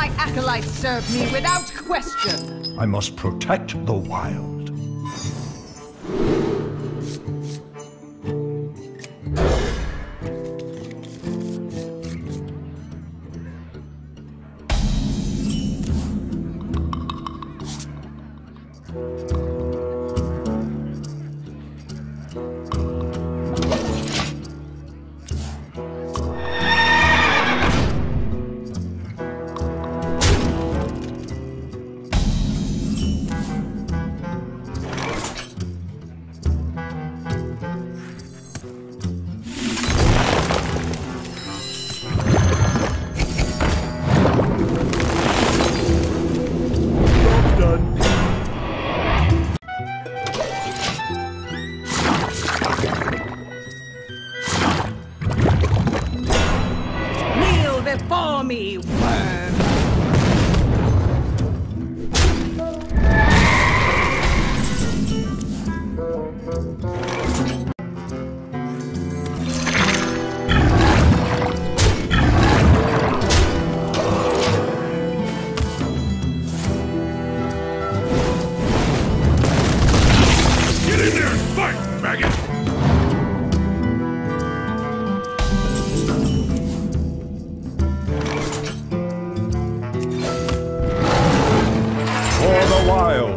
My acolytes serve me without question. I must protect the wild. Before me, worm! Get in there and fight, maggot! For the wild.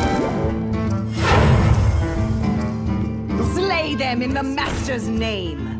Slay them in the Master's name!